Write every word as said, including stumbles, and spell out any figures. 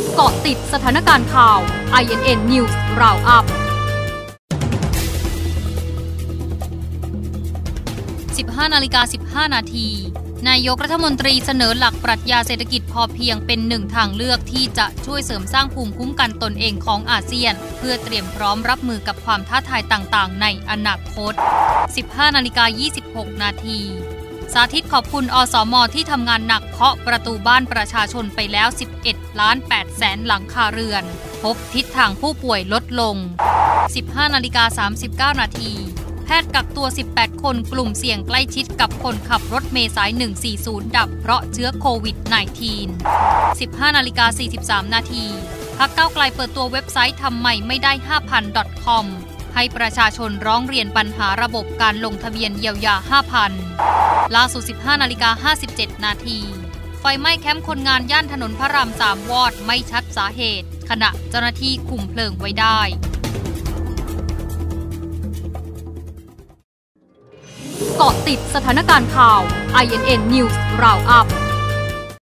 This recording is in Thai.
เกาะติดสถานการณ์ข่าว ไอ เอ็น เอ็น News Roundup สิบห้านาฬิกาสิบห้านาทีนายกรัฐมนตรีเสนอหลักปรัชญาเศรษฐกิจพอเพียงเป็นหนึ่งทางเลือกที่จะช่วยเสริมสร้างภูมิคุ้มกันตนเองของอาเซียนเพื่อเตรียมพร้อมรับมือกับความท้าทายต่างๆในอนาคต สิบห้านาฬิกายี่สิบหกนาทีสาธิตขอบคุณอสม.ที่ทำงานหนักเคาะประตูบ้านประชาชนไปแล้วสิบเอ็ดล้านแปดแสนหลังคาเรือนพบทิศทางผู้ป่วยลดลง สิบห้านาฬิกาสามสิบเก้านาทีแพทย์กักตัวสิบแปดคนกลุ่มเสี่ยงใกล้ชิดกับคนขับรถเมล์สายหนึ่งสี่ศูนย์ดับเพราะเชื้อโควิด สิบเก้า สิบห้านาฬิกาสี่สิบสามนาทีพรรคก้าวไกลเปิดตัวเว็บไซต์ทำใหม่ไม่ได้ ห้าพัน .com ให้ประชาชนร้องเรียนปัญหาระบบการลงทะเบียนเยียวยา ห้าพัน ล่าสุด สิบห้านาฬิกาห้าสิบเจ็ดนาทีไฟไหม้แคมป์คนงานย่านถนนพระรามสามวอดไม่ชัดสาเหตุขณะเจ้าหน้าที่คุมเพลิงไว้ได้เกาะติดสถานการณ์ข่าว ไอ เอ็น เอ็น News Roundup